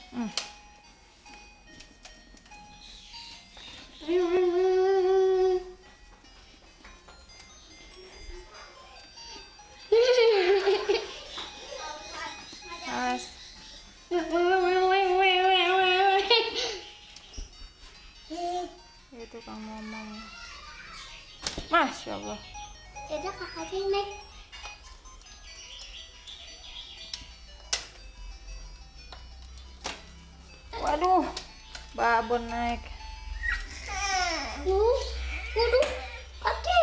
Mas. Itu Kang ngomong. Masya Allah. Yaudah kakak aja yang naik. Waduh, babon naik. Waduh, kaki.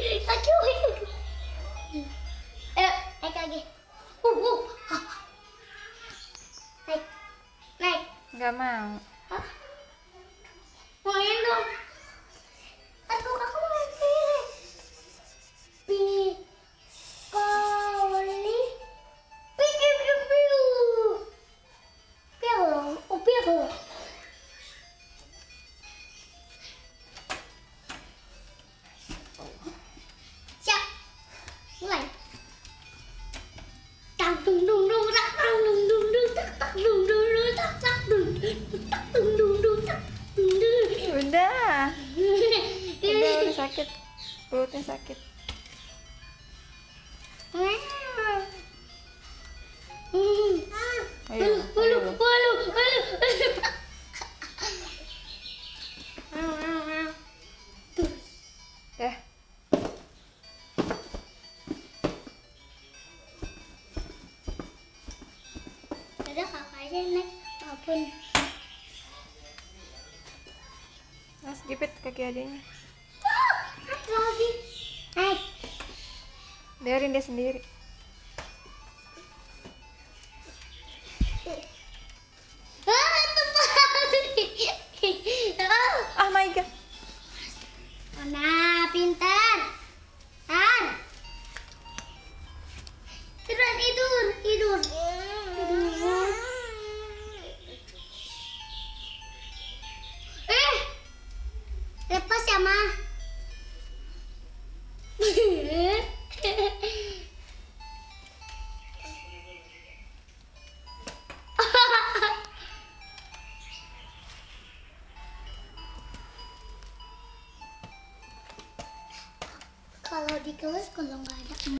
Naik lagi. Naik. Nggak mau. Hah? Main dong. Aduh, kakak mau main sendiri. Siap. Mulai. Tak dung dung dung tak tak dung dung dung tak tak dung dung dung tak tak dung tak dung dung dung tak dung dung. Udah sakit, perutnya sakit. Ayo. Ya. Udah kakak aja yang naik, maupun Mas jepit kaki adiknya. lagi. Naik. Biarin dia sendiri. Ah my god. Nah, pintar. Tidur. Lepas ya, Ma. Kalau di kelas kalau nggak ada